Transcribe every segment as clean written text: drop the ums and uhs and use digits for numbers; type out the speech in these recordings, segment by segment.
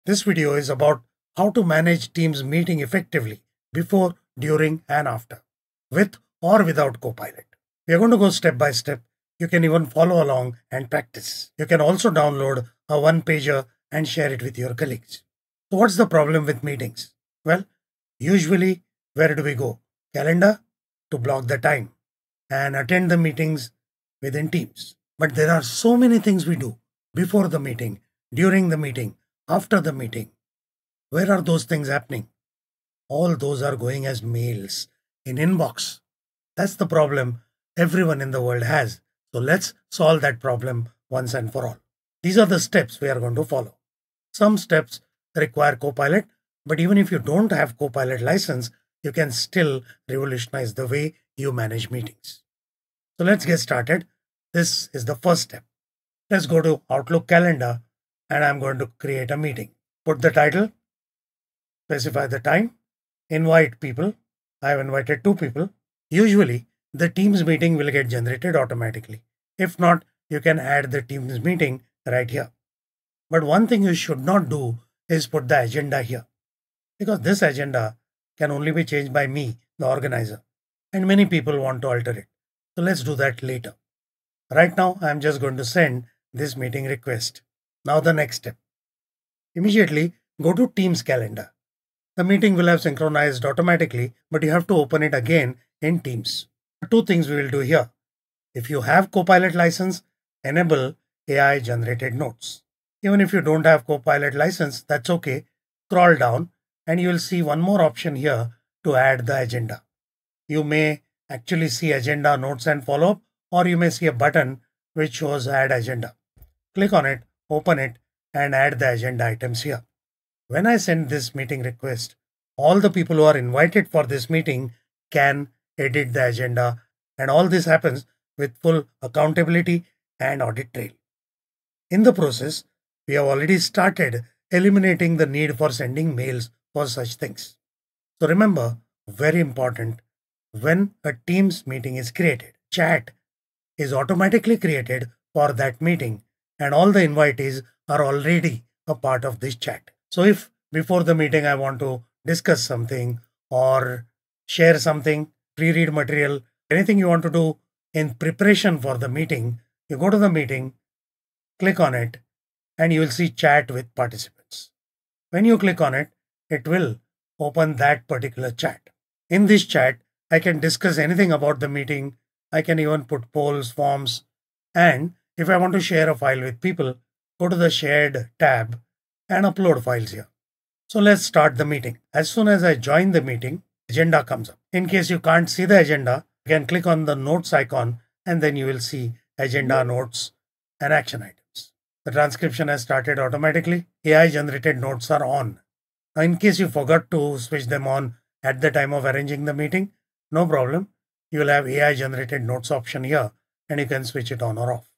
This video is about how to manage Teams meeting effectively before, during, and after, with or without Copilot. We are going to go step by step. You can even follow along and practice. You can also download a one-pager and share it with your colleagues. So what's the problem with meetings? Well, usually, where do we go? Calendar to block the time and attend the meetings within Teams. But there are so many things we do before the meeting, during the meeting, after the meeting. Where are those things happening? All those are going as mails in inbox. That's the problem everyone in the world has. So let's solve that problem once and for all. These are the steps we are going to follow. Some steps require Copilot, but even if you don't have Copilot license, you can still revolutionize the way you manage meetings. So let's get started. This is the first step. Let's go to Outlook Calendar and I'm going to create a meeting. Put the title, specify the time, invite people. I have invited 2 people. Usually, the Teams meeting will get generated automatically. If not, you can add the Teams meeting right here. But one thing you should not do is put the agenda here, because this agenda can only be changed by me, the organizer, and many people want to alter it. So let's do that later. Right now, I'm just going to send this meeting request. Now the next step. Immediately go to Teams calendar. The meeting will have synchronized automatically, but you have to open it again in Teams. 2 things we will do here. If you have Copilot license, enable AI generated notes. Even if you don't have Copilot license, that's okay. Scroll down and you will see one more option here to add the agenda. You may actually see agenda, notes and follow-up, or you may see a button which shows add agenda. Click on it, open it and add the agenda items here. When I send this meeting request, all the people who are invited for this meeting can edit the agenda, and all this happens with full accountability and audit trail. In the process, we have already started eliminating the need for sending mails for such things. So remember, very important, when a Teams meeting is created, chat is automatically created for that meeting, and all the invitees are already a part of this chat. So if before the meeting I want to discuss something or share something, pre-read material, anything you want to do in preparation for the meeting, you go to the meeting, click on it, and you will see chat with participants. When you click on it, it will open that particular chat. In this chat, I can discuss anything about the meeting. I can even put polls, forms, and if I want to share a file with people, go to the shared tab and upload files here. So let's start the meeting. As soon as I join the meeting, agenda comes up. In case you can't see the agenda, you can click on the notes icon and then you will see agenda, notes and action items. The transcription has started automatically. AI generated notes are on. Now, in case you forgot to switch them on at the time of arranging the meeting, no problem. You will have AI generated notes option here and you can switch it on or off.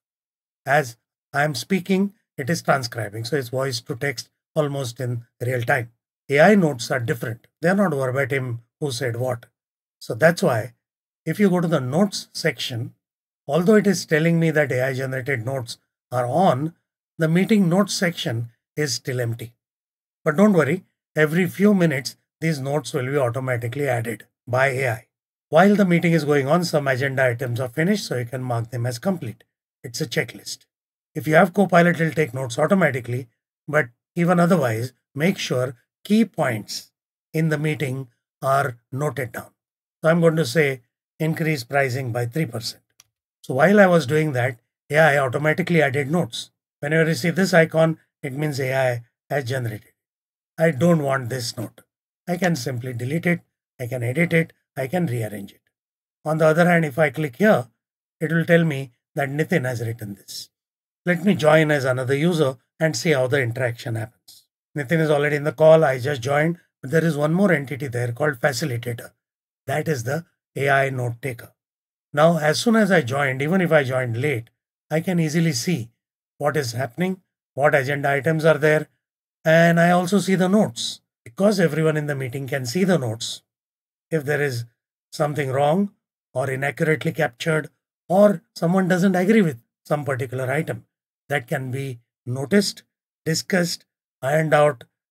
As I am speaking, it is transcribing. So it's voice to text almost in real time. AI notes are different. They are not verbatim who said what. So that's why if you go to the notes section, although it is telling me that AI generated notes are on, the meeting notes section is still empty. But don't worry, every few minutes, these notes will be automatically added by AI. While the meeting is going on, some agenda items are finished, so you can mark them as complete. It's a checklist. If you have Copilot, it will take notes automatically, but even otherwise, make sure key points in the meeting are noted down. So I'm going to say increase pricing by 3%. So while I was doing that, AI automatically added notes. Whenever you see this icon, it means AI has generated. I don't want this note. I can simply delete it, I can edit it, I can rearrange it. On the other hand, if I click here, it will tell me that Nitin has written this. Let me join as another user and see how the interaction happens. Nitin is already in the call, I just joined, but there is one more entity there called facilitator. That is the AI note taker. Now, as soon as I joined, even if I joined late, I can easily see what is happening, what agenda items are there, and I also see the notes. Because everyone in the meeting can see the notes, if there is something wrong or inaccurately captured or someone doesn't agree with some particular item, that can be noticed, discussed, ironed out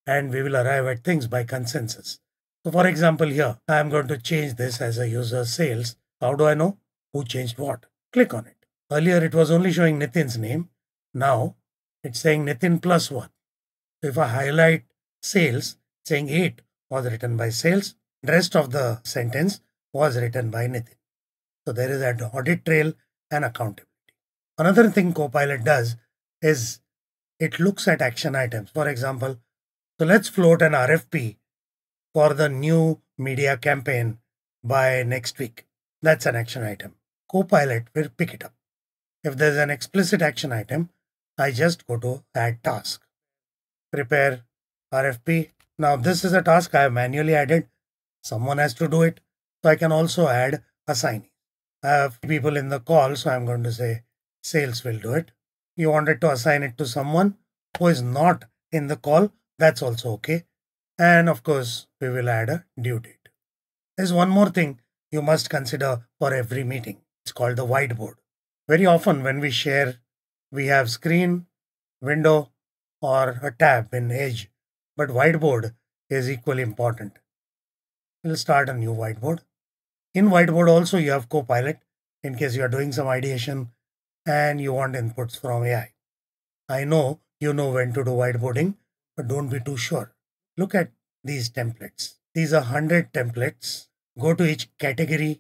and we will arrive at things by consensus. So for example, here, I am going to change this as a user sales. How do I know who changed what? Click on it. Earlier, it was only showing Nitin's name. Now, it's saying Nitin plus 1. So if I highlight sales, saying 8 was written by sales, the rest of the sentence was written by Nitin. So there is an audit trail and accountability. Another thing Copilot does is it looks at action items. For example, so let's float an RFP for the new media campaign by next week. That's an action item. Copilot will pick it up. If there's an explicit action item, I just go to add task. Prepare RFP. Now this is a task I have manually added. Someone has to do it. So I can also add assignee. I have people in the call, so I'm going to say sales will do it. You wanted to assign it to someone who is not in the call. That's also okay. And of course, we will add a due date. There's one more thing you must consider for every meeting. It's called the whiteboard. Very often when we share, we have screen, window, or a tab in Edge, but whiteboard is equally important. We'll start a new whiteboard. In whiteboard also you have Copilot in case you are doing some ideation and you want inputs from AI. I know you know when to do whiteboarding, but don't be too sure. Look at these templates. These are 100 templates. Go to each category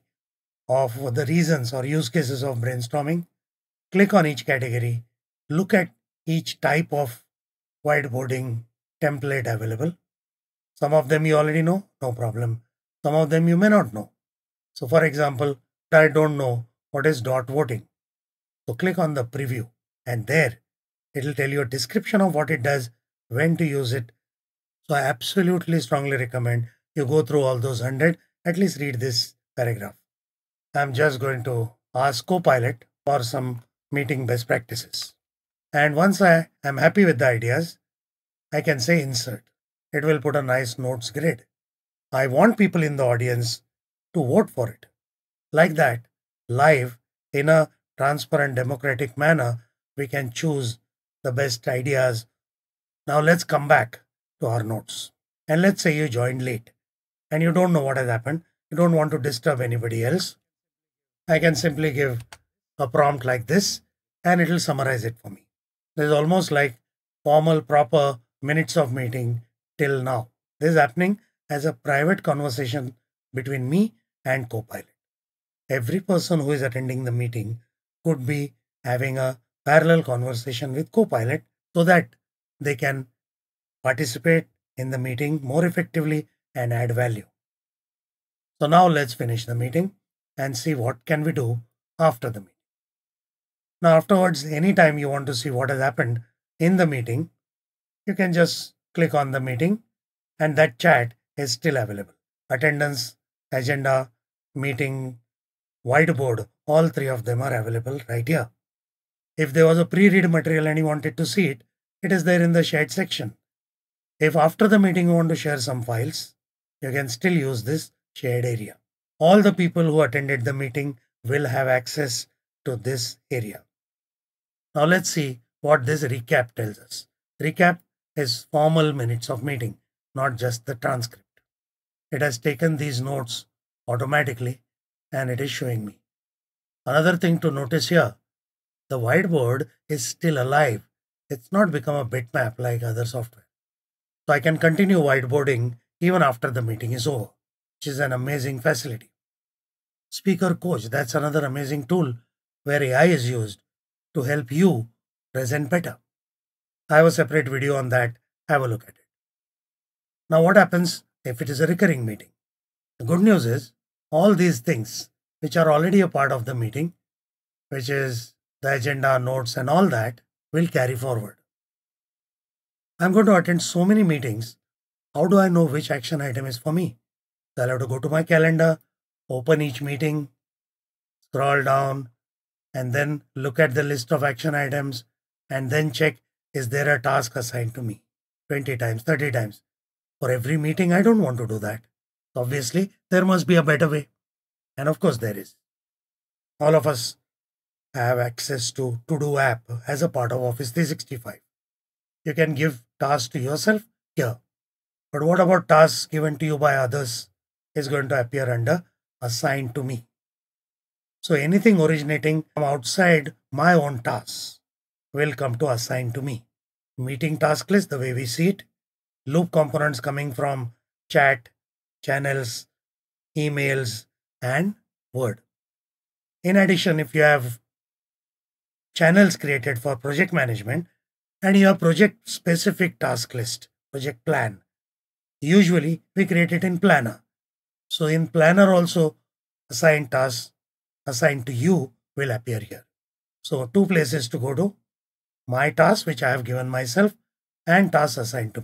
of the reasons or use cases of brainstorming. Click on each category. Look at each type of whiteboarding template available. Some of them you already know, no problem. Some of them you may not know. So for example, I don't know what is dot voting. So click on the preview and there it will tell you a description of what it does, when to use it. So I absolutely strongly recommend you go through all those 100, at least read this paragraph. I'm just going to ask Copilot for some meeting best practices. And once I am happy with the ideas, I can say insert. It will put a nice notes grid. I want people in the audience to vote for it. Like that, live, in a transparent, democratic manner, we can choose the best ideas. Now let's come back to our notes. And let's say you joined late and you don't know what has happened. You don't want to disturb anybody else. I can simply give a prompt like this and it will summarize it for me. This is almost like formal, proper minutes of meeting till now. This is happening as a private conversation between me and Copilot. Every person who is attending the meeting could be having a parallel conversation with Copilot so that they can participate in the meeting more effectively and add value. So now let's finish the meeting and see what can we do after the meeting. Now afterwards, anytime you want to see what has happened in the meeting, you can just click on the meeting and that chat is still available. Attendance, agenda, meeting, whiteboard, all three of them are available right here. If there was a pre-read material and you wanted to see it, it is there in the shared section. If after the meeting you want to share some files, you can still use this shared area. All the people who attended the meeting will have access to this area. Now let's see what this recap tells us. Recap is formal minutes of meeting, not just the transcript. It has taken these notes automatically and it is showing me. Another thing to notice here, the whiteboard is still alive. It's not become a bitmap like other software. So I can continue whiteboarding even after the meeting is over, which is an amazing facility. Speaker Coach, that's another amazing tool where AI is used to help you present better. I have a separate video on that. Have a look at it. Now what happens if it is a recurring meeting? The good news is all these things which are already a part of the meeting, which is the agenda, notes and all that, will carry forward. I'm going to attend so many meetings. How do I know which action item is for me? So I'll have to go to my calendar, open each meeting, scroll down, and then look at the list of action items and then check, is there a task assigned to me? 20 times, 30 times. For every meeting, I don't want to do that. Obviously, there must be a better way. And of course, there is. All of us have access to To-Do app as a part of Office 365. You can give tasks to yourself here. But what about tasks given to you by others is going to appear under assigned to me. So anything originating from outside my own tasks will come to assigned to me. Meeting task list, the way we see it, loop components coming from chat, channels, emails, and Word. In addition, if you have channels created for project management and you have project specific task list, project plan, usually we create it in Planner. So in Planner also, assigned tasks assigned to you will appear here. So two places to go to: my task, which I have given myself, and tasks assigned to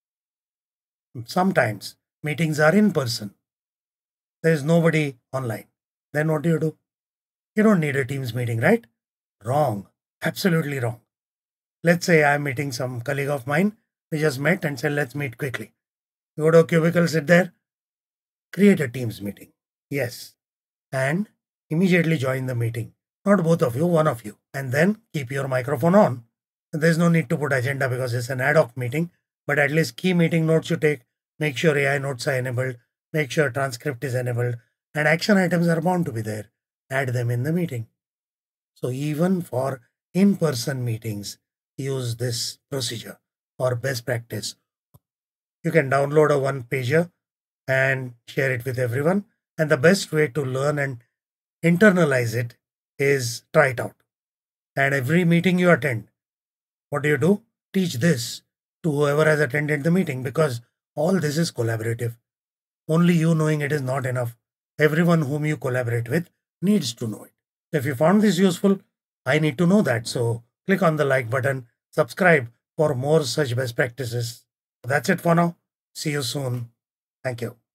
me. Sometimes meetings are in person. There is nobody online. Then what do? You don't need a Teams meeting, right? Wrong. Absolutely wrong. Let's say I'm meeting some colleague of mine. We just met and said, let's meet quickly. You go to a cubicle, sit there, create a Teams meeting. Yes. And immediately join the meeting. Not both of you, one of you. And then keep your microphone on. There's no need to put agenda because it's an ad hoc meeting. But at least key meeting notes you take. Make sure AI notes are enabled. Make sure transcript is enabled. And action items are bound to be there. Add them in the meeting. So even for in-person meetings, use this procedure or best practice. You can download a one-pager and share it with everyone. And the best way to learn and internalize it is try it out. And every meeting you attend, what do? Teach this to whoever has attended the meeting, because all this is collaborative. Only you knowing it is not enough. Everyone whom you collaborate with needs to know it. If you found this useful, I need to know that. So click on the like button, subscribe for more such best practices. That's it for now. See you soon. Thank you.